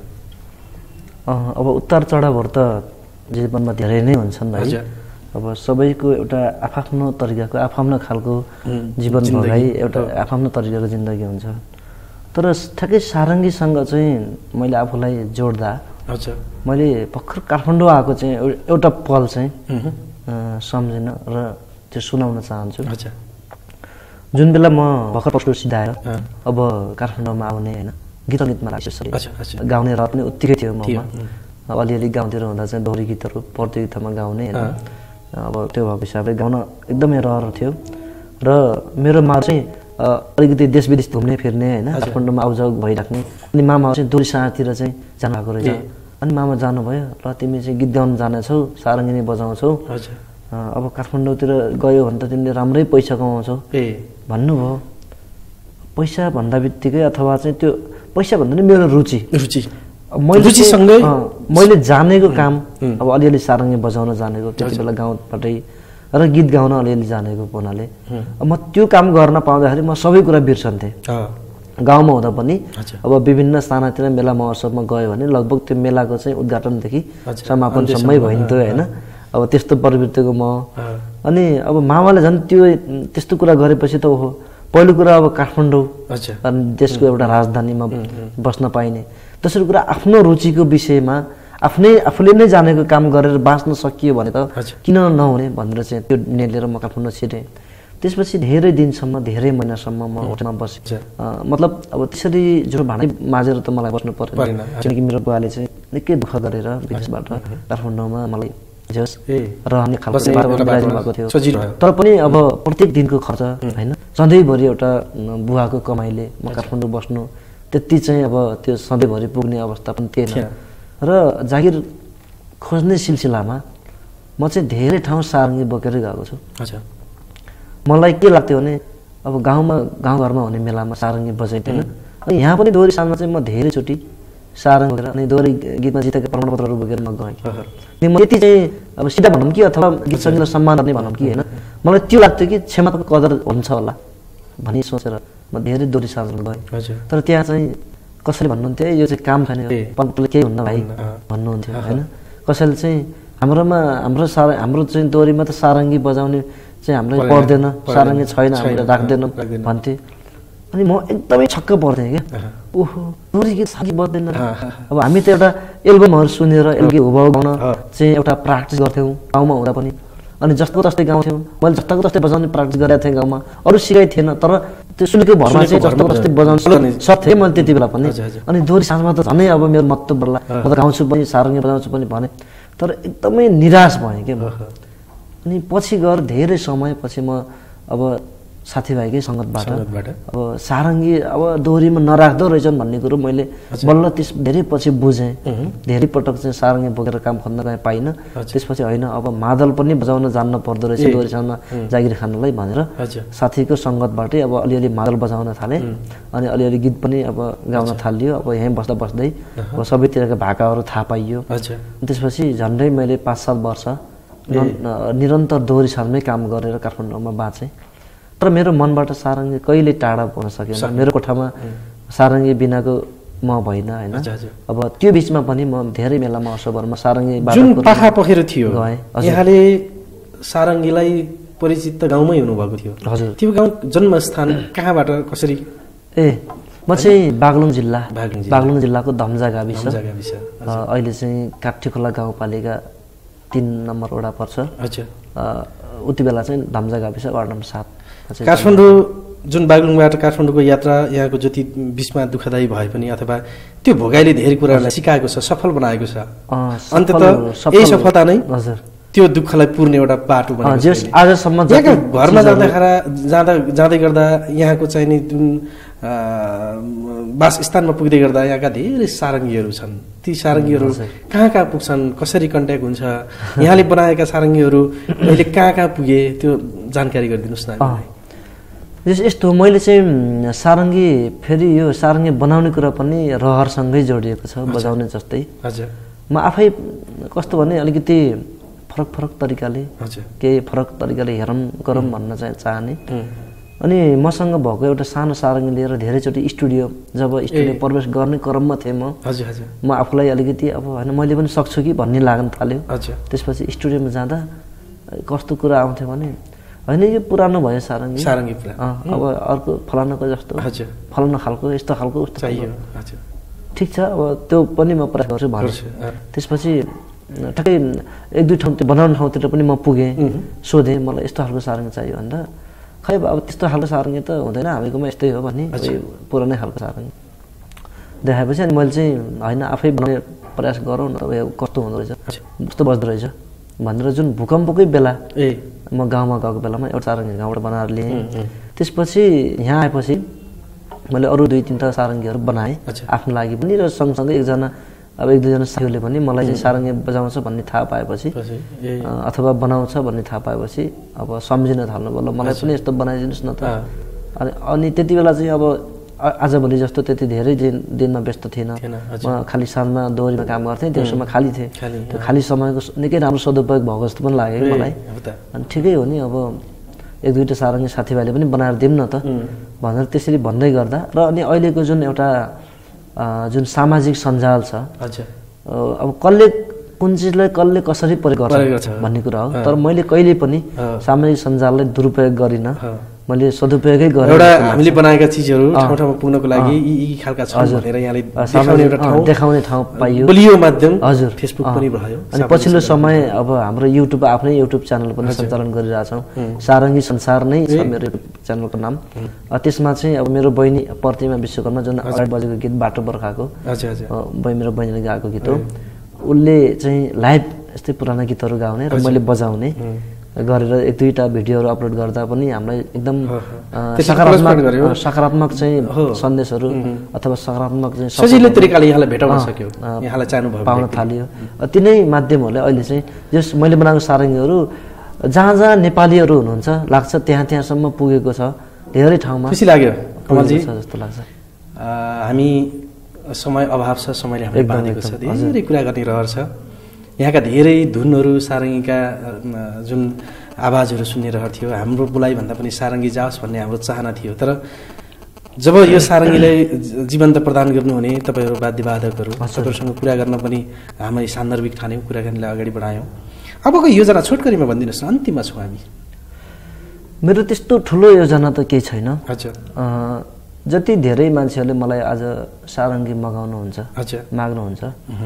अब उतार चढावहरू त जीवनमा धेरै नै हुन्छन् है। अब सबैको एउटा आफ्नो तरिकाको आफ्नो खालको जीवन भोगाई एउटा आफ्नो तरिकाको जिन्दगी हुन्छ। तर ठ्याक्कै सारङ्गीसँग चाहिँ मैले आफूलाई जोड्दा मैले भर्खर काठमाडौँ आएको चाहिँ एउटा पल चाहिँ सम्झिन र त्यो सुनाउन चाहन्छु। जुन बेला म भर्खर पस्टो सिधाएर अब काठमाडौँमा आउने होइन, गीत गीतमा लाग्छ गाउने रहर पनि उत्तिकै थियो ममा। अलिअलि गाउँतिर हुँदा चाहिँ दोहोरी गीतहरू प्रतियोगितामा गाउने होइन, अब त्यो भएको हिसाबले गाउन एकदमै रहर थियो। र मेरो मा चाहिँ अलिकति देश विदेश घुम्ने फिर्ने होइन, काठमाडौँमा आउजाउ भइराख्ने। अनि मामा चाहिँ दोरी साँझतिर चाहिँ जानुभएको रहेछ। अनि मामा जानुभयो, ल तिमी चाहिँ गीत गाउनु जानेछौ, सारङ्गी नै बजाउँछौ, अब काठमाडौँतिर गयो भने त तिमीले राम्रै पैसा कमाउँछौ भन्नुभयो। पैसा भन्दा बित्तिकै अथवा चाहिँ त्यो पैसा भन्दा नि मेरो रुचि रुचि मैले मैले जानेको काम अब अलिअलि सारङ्गी बजाउन जानेको त्यति बेला गाउँबाटै र गीत गाउन अलिअलि जानेको हुनाले म त्यो काम गर्न पाउँदाखेरि म सबै कुरा बिर्सन्थेँ। गाउँमा हुँदा पनि अब विभिन्न स्थानतिर मेला महोत्सवमा गयो भने लगभग त्यो मेलाको चाहिँ उद्घाटनदेखि समापनसम्मै भइन्थ्यो होइन। अब त्यस्तो प्रवृत्तिको म अनि अब मामाले झन् त्यो त्यस्तो कुरा गरेपछि त ओहो पहिलो कुरा अब काठमाडौँ अनि देशको एउटा राजधानीमा बस्न पाइने, दोस्रो कुरा आफ्नो रुचिको विषयमा आफ्नै आफूले नै जानेको काम गरेर बाँच्न सकियो भने त किन नहुने भनेर चाहिँ त्यो निर्णय लिएर म काठमाडौँ छिरेँ। त्यसपछि धेरै दिनसम्म धेरै महिनासम्म म होटलमा बसेँ। मतलब अब त्यसरी जो भाँडै माझेर त मलाई बस्नु परेन, किनकि मेरो बुवाले चाहिँ निकै दुःख गरेर विदेशबाट काठमाडौँमा मलाई रहने खालको भएको थियो। तर पनि अब प्रत्येक दिनको खर्च होइन, सधैँभरि एउटा बुवाको कमाइले म काठमाडौँ बस्नु त्यति चाहिँ अब त्यो सधैँभरि पुग्ने अवस्था पनि थिएन। र जागिर खोज्ने सिलसिलामा म चाहिँ धेरै ठाउँ सारङ्गी बोकेर गएको छु। मलाई के लाग्थ्यो भने अब गाउँमा गाउँघरमा हुने मेलामा सारङ्गी बजाइँदैन, अनि यहाँ पनि दोहोरी साँझमा चाहिँ म धेरैचोटि सारङ्गी बोकेर अनि दोहोरी गीतमा जितेका प्रमाणपत्रहरू बोकेर म गएँ। अनि म यति चाहिँ अब सिधा भनौँ कि अथवा गीत सङ्गीतलाई सम्मान गर्ने भनौँ कि होइन, मलाई त्यो लाग्थ्यो कि क्षमताको कदर हुन्छ होला भनी सोचेर म धेरै दोहोरी साँझमा गएँ। तर त्यहाँ चाहिँ कसैले भन्नुहुन्थ्यो यो चाहिँ काम छैन, पल्पले केही हुन्न भाइ भन्नुहुन्थ्यो होइन। कसैले चाहिँ हाम्रोमा हाम्रो सार हाम्रो चाहिँ दोहोरीमा त सारङ्गी बजाउने चाहिँ हामीलाई पर्दैन, सारङ्गी छैन हामीले राख्दैनौँ भन्थे। अनि म एकदमै छक्क पर्थेँ क्या, ओहो दोहोरी गीत सारङ्गी बज्दैन। अब हामी त एउटा एल्बमहरू सुनेर एल्गी हुबाउ गाउन चाहिँ एउटा प्र्याक्टिस गर्थ्यौँ गाउँमा हुँदा पनि, अनि जस्तो जस्तै गाउँथ्यौँ। मैले जस्तोको जस्तै बजाउने प्र्याक्टिस गरेको थिएँ गाउँमा, अरू सिकाइ थिएन। तर त्यो सुनेको भरमा चाहिँ जस्तो जस्तै बजाउनु सक्थेँ मैले त्यति बेला पनि। अनि दोहोरी साँझमा त झनै अब मेरो महत्त्व बढ्ला, म त गाउँछु पनि सारङ्गी बजाउँछु पनि भने। तर एकदमै निराश भएँ क्या म। अनि पछि गएर धेरै समयपछि म अब साथीभाइकै सङ्गतबाट अब सारङ्गी अब दोहोरीमा नराख्दो रहेछन् भन्ने कुरो मैले बल्ल त्यस धेरै पछि बुझेँ। धेरै पटक चाहिँ सारङ्गी बोकेर काम खोज्न गएँ पाइनँ। त्यसपछि होइन अब मादल पनि बजाउन जान्न पर्दो रहेछ दोहोरी साँझमा जागिर खानलाई भनेर साथीको सङ्गतबाटै अब अलिअलि मादल बजाउन थालेँ। अनि अलिअलि गीत पनि अब गाउन थालियो। अब यहीँ बस्दा बस्दै अब सबैतिरका भाकाहरू थाहा पाइयो। त्यसपछि झन्डै मैले पाँच सात वर्ष निरन्तर दोहोरी साँझमै काम गरेर काठमाडौँमा बाँचेँ। तर मेरो मनबाट सारङ्गी कहिले टाढा हुन सकेन। मेरो कोठामा सारङ्गी बिनाको म भइन होइन। अब त्यो बिचमा पनि म धेरै मेला महोत्सवहरूमा सारङ्गी जुन पाखा पखेर थियो यहाँले सारङ्गीलाई परिचित त गाउँमै हुनुभएको थियो। हजुर, त्यो गाउँ जन्मस्थान कहाँबाट कसरी? ए म चाहिँ बागलुङ जिल्ला बागलुङ जिल्लाको धम्जा गाविस, अहिले चाहिँ काठीखोला गाउँपालिका तिन नम्बर वडा पर्छ। उति बेला चाहिँ धम्जा गाविस वार्ड नम्बर सात। काठमाडौँ जुन बागलुङबाट काठमाडौँको यात्रा यहाँको जति बिचमा दुःखदायी भए पनि अथवा त्यो भोगाइले धेरै कुराहरूलाई सिकाएको छ, सफल बनाएको छ। अन्ततः यही सफलता नै त्यो दुःखलाई पुर्ने एउटा बाटो बनेको आजसम्म घरमा जाँदाखेरि जाँदा जाँदै गर्दा यहाँको चाहिने जुन वासस्थानमा पुग्दै गर्दा यहाँका धेरै सारङ्गीहरू छन्। ती सारङ्गीहरू कहाँ कहाँ पुग्छन्, कसरी कन्ट्याक्ट हुन्छ, यहाँले बनाएका सारङ्गीहरू अहिले कहाँ कहाँ पुगे, त्यो जानकारी गरिदिनुहोस् न। यस्तो मैले चाहिँ सारङ्गी फेरि यो सारङ्गी बनाउने कुरा पनि रहरसँगै जोडिएको छ, बजाउने जस्तै। हजुर म आफै कस्तो भने अलिकति फरक फरक तरिकाले केही फरक तरिकाले हेरौँ गरौँ भन्न चाहिँ चाहने। अनि मसँग भएको एउटा सानो सारङ्गी लिएर धेरैचोटि स्टुडियो जब स्टुडियो प्रवेश गर्ने क्रममा थिएँ म हजुर हजुर म आफूलाई अलिकति अब होइन मैले पनि सक्छु कि भन्ने लाग्न थाल्यो। त्यसपछि स्टुडियोमा जाँदा कस्तो कुरा आउँथ्यो भने होइन यो पुरानो भयो सारङ्गी सारङ्गी अब अर्को फलानाको जस्तो फलाना खालको यस्तो खालको उस्तो चाहियो। ठिक छ अब त्यो पनि म प्रयास गर्छु भन्छु। त्यसपछि ठ्याक्कै एक दुई ठाउँ त्यो बनाउने ठाउँतिर पनि म पुगेँ, सोधेँ मलाई यस्तो खालको सारङ्गी चाहियो भन्दा खै अब त्यस्तो खालको सारङ्गी त हुँदैन हामीकोमा यस्तै हो भन्ने पुरानै खालको सारङ्गी देखाएपछि अनि मैले चाहिँ होइन आफै बनाउने प्रयास गरौँ न अब कस्तो हुँदो रहेछ कस्तो बज्दो रहेछ भनेर जुन भूकम्पकै बेला ए म गाउँमा गएको बेलामा एउटा सारङ्गी गाउँबाट बनाएर लिएँ। त्यसपछि यहाँ आएपछि मैले अरू दुई तिनवटा सारङ्गीहरू बनाएँ आफ्नो लागि पनि र सँगसँगै एकजना अब एक दुईजना साथीहरूले पनि मलाई चाहिँ सारङ्गी बजाउँछ भन्ने थाहा पाएपछि अथवा बनाउँछ भन्ने थाहा पाएपछि अब सम्झिन थाल्नुभयो ल मलाई पनि यस्तो बनाइदिनुहोस् न त। अनि अनि त्यति बेला चाहिँ अब आजभोलि जस्तो त्यति धेरै दिन दिनमा व्यस्त थिएन, म खालि साँझमा दोहोरीमा काम गर्थेँ, त्यसमा खाली थिएँ। त्यो खाली समयको निकै राम्रो सदुपयोग भएको जस्तो पनि लाग्यो मलाई। अनि ठिकै हो नि अब एक दुईवटा सारङ्गी साथीभाइले पनि बनाएर दिउँ न त भनेर त्यसरी भन्दै गर्दा र अनि अहिलेको जुन एउटा जुन सामाजिक सञ्जाल छ अब कसले कुन चिजलाई कसले कसरी प्रयोग गर्छ भन्ने कुरा हो। तर मैले कहिले पनि सामाजिक सञ्जाललाई दुरुपयोग गरिनँ, मैले सदुपयोगै गरेँ। एउटा हामीले बनाएका चिजहरू ठाउँ ठाउँमा पुग्नको लागि यी यी खालका छन् भनेर यहाँले देखाउने एउटा ठाउँ देखाउने ठाउँ पाइयो, बलियो माध्यम हजुर फेसबुक पनि भयो। अनि पछिल्लो समय अब हाम्रो युट्युब आफ्नै युट्युब च्यानल पनि सञ्चालन गरिरहेछौँ, सारङ्गी संसार नै छ मेरो युट्युब च्यानलको नाम। त्यसमा चाहिँ अब मेरो बहिनी प्रतिमा विश्वकर्मा जुन अगाडि बजेको गीत बाटो बर्खाको मेरो बहिनीले गाएको गीत हो, उसले चाहिँ लाइभ यस्तै पुराना गीतहरू गाउने र मैले बजाउने गरेर एक दुईवटा भिडियोहरू अपलोड गर्दा पनि हामीलाई एकदम सकारात्मक सकारात्मक चाहिँ सन्देशहरू अथवा सकारात्मक चाहिँ सजिलो तरिकाले यहाँलाई भेटाउन सक्यो, यहाँलाई चाहनुभयो पाउन थाल्यो। तिनै माध्यमहरूले अहिले चाहिँ जस मैले बनाएको सारङ्गीहरू जहाँ जहाँ नेपालीहरू हुनुहुन्छ लाग्छ त्यहाँ त्यहाँसम्म पुगेको छ, धेरै ठाउँमा। खुसी लाग्यो कमलजी जस्तो लाग्छ। हामी समय अभाव छ, समयले हामीलाई बाँधेको छ, धेरै कुरा गर्ने रहर छ। यहाँका धेरै धुनहरू सारङ्गीका जुन आवाजहरू सुन्ने रहर थियो, हाम्रो बोलाइभन्दा पनि सारङ्गी जाओस् भन्ने हाम्रो चाहना थियो। तर जब यो सारङ्गीलाई जीवन्त प्रदान गर्नुहुने तपाईँहरू वाद्यवादकहरू तपाईँहरूसँग कुरा गर्न पनि हामी सान्दर्भिक ठान्यौँ, कुराकानीलाई अगाडि बढायौँ। अबको योजना छोटकरीमा भनिदिनुहोस् न, अन्तिममा छौँ हामी। मेरो त्यस्तो ठुलो योजना त केही छैन। हजुर जति धेरै मान्छेहरूले मलाई आज सारङ्गी मगाउनुहुन्छ, माग्नुहुन्छ,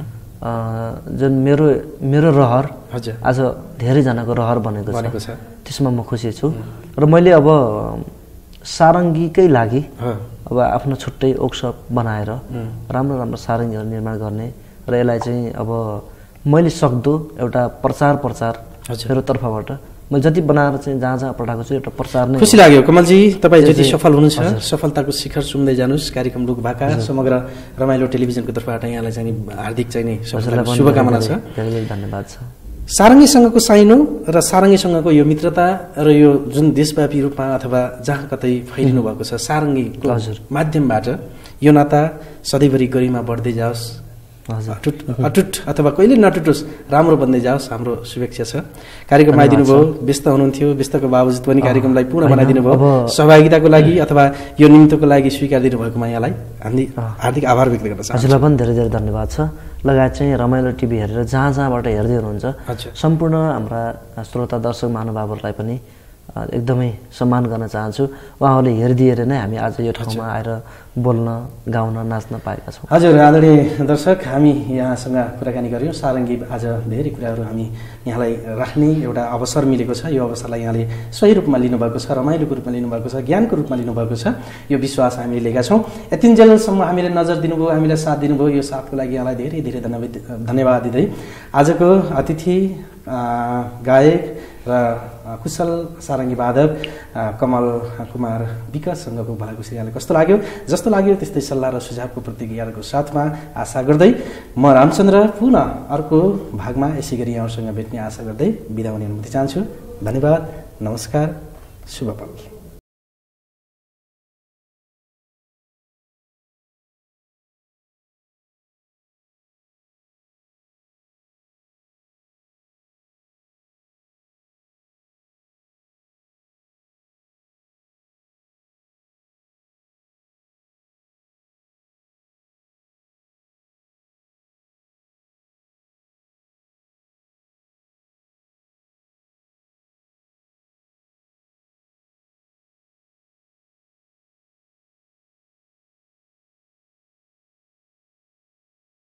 जुन मेरो मेरो रहर आज धेरैजनाको रहर बनेको छ, त्यसमा म खुसी छु। र मैले अब सारङ्गीकै लागि अब आफ्नो छुट्टै वर्कसप बनाएर राम्रो राम्रो सारङ्गीहरू निर्माण गर्ने र यसलाई चाहिँ अब मैले सक्दो एउटा प्रचार प्रचार मेरो तर्फबाट मैले जति बनाएर चाहिँ जहाँ जहाँ पठाएको छु एउटा प्रचार नै। खुसी लाग्यो कमलजी, तपाईँ जति सफल हुनुहुन्छ सफलताको शिखर चुम्दै जानुहोस्। कार्यक्रम लोक भाका समग्र रमाइलो टेलिभिजनको तर्फबाट यहाँलाई चाहिँ हार्दिक चाहिँ शुभकामना छ। धेरै धन्यवाद छ। सारङ्गीसँगको साइनो र सारङ्गीसँगको यो मित्रता र यो जुन देशव्यापी रूपमा अथवा जहाँ कतै फैलिनु भएको छ सारङ्गीको माध्यमबाट यो नाता सधैँभरि गरिमा बढ्दै जाओस्, अटुट अटुट अथवा कहिले नटुटोस्, राम्रो बन्दै जाओस्, हाम्रो शुभेच्छा छ। कार्यक्रममा आइदिनु भयो, व्यस्त हुनुहुन्थ्यो, व्यस्तको बावजुद पनि कार्यक्रमलाई पूर्ण बनाइदिनु भयो। सहभागिताको लागि अथवा यो निमित्तको लागि स्वीकार दिनुभएकोमा यहाँलाई हामी हार्दिक आभार व्यक्त गर्न चाहन्छु। हजुरलाई पनि धेरै धेरै धन्यवाद छ। लगायत चाहिँ रमाइलो टिभी हेरेर जहाँ जहाँबाट हेर्दै हुनुहुन्छ सम्पूर्ण हाम्रा श्रोता दर्शक महानुभावहरूलाई पनि एकदमै सम्मान गर्न चाहन्छु। उहाँहरूले हेरिदिएर नै हामी आज यो ठाउँमा आएर बोल्न गाउन नाच्न पाएका छौँ। हजुर आदरणीय दर्शक, हामी यहाँसँग कुराकानी गऱ्यौँ। सारङ्गी आज धेरै कुराहरू हामी यहाँलाई राख्ने एउटा अवसर मिलेको छ। यो अवसरलाई यहाँले सही रूपमा लिनुभएको छ, रमाइलोको रूपमा लिनुभएको छ, ज्ञानको रूपमा लिनुभएको छ, यो विश्वास हामीले लिएका छौँ। यतिन्जेलसम्म हामीले नजर दिनुभयो, हामीलाई साथ दिनुभयो, यो साथको लागि यहाँलाई धेरै धेरै धन्यवाद धन्यवाद दिँदै आजको अतिथि गायक र कुशल सारङ्गी वादक कमल कुमार विकाससँगको भलाकुसारी यहाँलाई कस्तो लाग्यो? जस्तो लाग्यो त्यस्तै सल्लाह र सुझावको प्रतिक्रियाको साथमा आशा गर्दै म रामचन्द्र पुनः अर्को भागमा यसै गरी यहाँहरूसँग भेट्ने आशा गर्दै बिदा हुने अनुमति चाहन्छु। धन्यवाद, नमस्कार, शुभ पल।